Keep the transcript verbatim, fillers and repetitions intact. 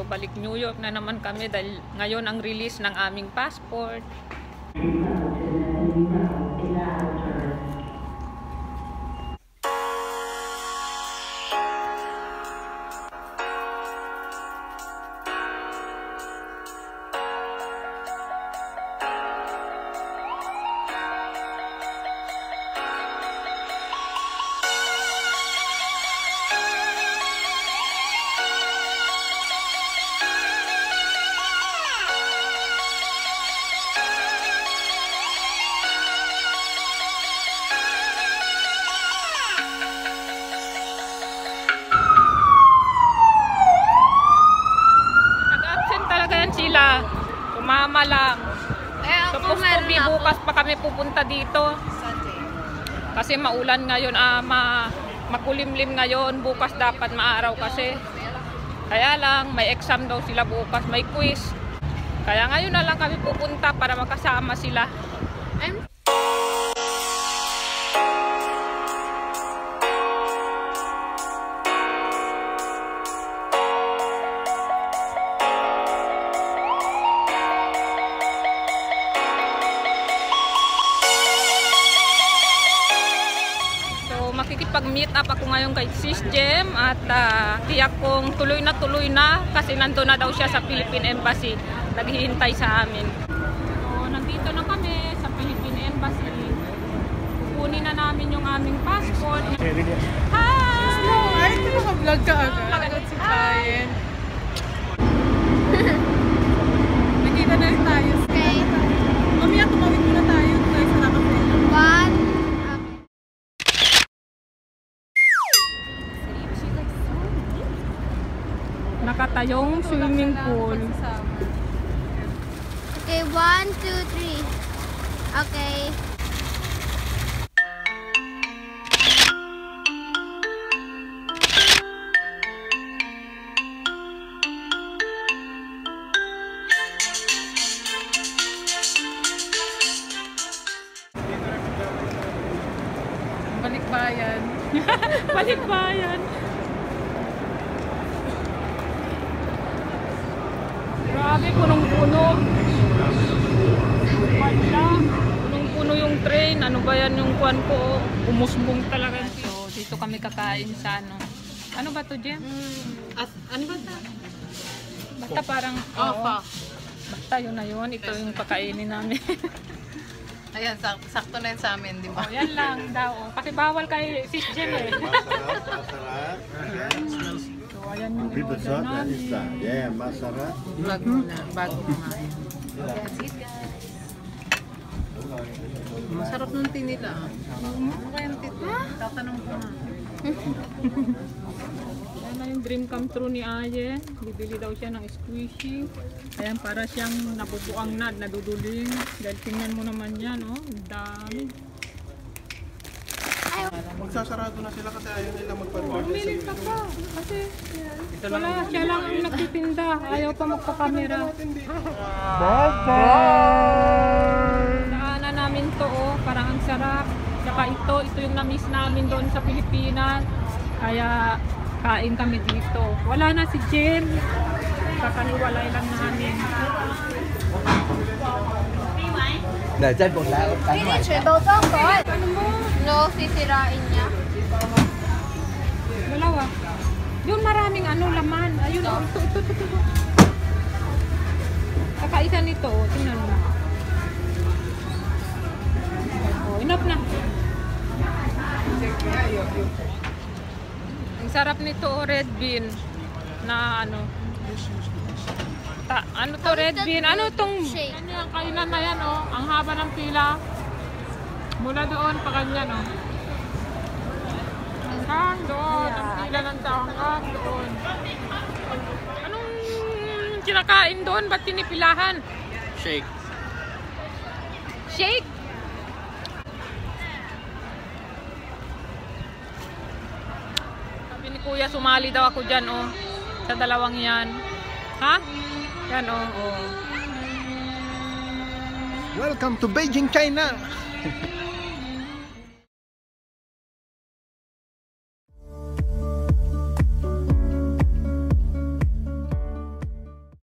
babalik New York na naman kami dahil ngayon ang release ng aming passport. Sila, sumama lang. Eh, Supposed to be bukas pa kami pupunta dito. Kasi maulan ngayon, ah, ma makulimlim ngayon. Bukas dapat maaraw kasi. Kaya lang, may exam daw sila bukas, may quiz. Kaya ngayon na lang kami pupunta para makasama sila. I'm makikipag-meet up ako ngayon kay Sis Jem at uh, tiyak kong tuloy na tuloy na kasi nandun na daw siya sa Philippine Embassy, naghihintay sa amin. So, nandito na kami sa Philippine Embassy. Kukunin na namin yung aming passport. Hi! Ay, ito naka-vlog ka agad. Si Kayen. Nakita na rin tayo. Okay. Mamaya tumawid muna tayo. Tayo sa nakapel. One. Nakatayong swimming pool. Okay, one, two, three. Okay. Balikbayan. Balikbayan. Grabe, punong-puno. Wala. Punong-puno yung train. Ano ba yan yung kuwan ko? Umusbong talaga. So, dito kami kakain sa ano. Ano ba to, Jem? Mm. At, ano ba ito? Basta parang... Oh, oo. pa. Basta yun na yun. Ito yung pakainin namin. Ayan, sak sakto na yun sa amin, di ba? Oh, yan lang daw. Kasi bawal kay Sis Jem eh. Masarap, masarap. So, ayan yung Pito order sot, namin. isa. Yeah, masarap. Vlog muna, bago kumain. Masarap nung tea nila. Ano kayang tea? Tatanong ko na. Ayan na yung dream come true ni Aye. Bibili daw siya ng squishy. Ayan, para siyang nabubuang na, naduduling. Dahil tingnan mo naman yan, oh. Ang dami. Magsasarado na sila kasi ayaw nila magpa-order. Pumilit ka pa. Kasi wala, siya lang ang nagtitinda. Ayaw pa magpa-camera. Bye-bye! Daanan namin to, oh. Parang ang sarap. Saka ito, ito yung na-miss namin doon sa Pilipinas. Kaya kain kami dito. Wala na si Jem. Kakaniwalay lang namin. Để chân bột lá cắn ngoài. Ano mo? No, sisirain niya. Dalawa. Yun maraming ano laman. Ayun, oh, ito, ito, ito, ito. Kakaisa nito, oh. Tingnan mo. Oh, enough na. Ang sarap nito, oh, red bean. Na ano. Ta ano to, red bean? Ano tong Shake. ano yung kainan na yan, oh? Ang haba ng pila. Mula doon pa ganyan, oh. Hanggang doon. Ang pila ng tao hanggang doon. Anong kinakain doon? Ba't tinipilahan? Shake. Shake? Sabi ni Kuya, sumali daw ako dyan, oh. Sa dalawang yan. Ha? Yan, oh. oh. Welcome to Beijing, China!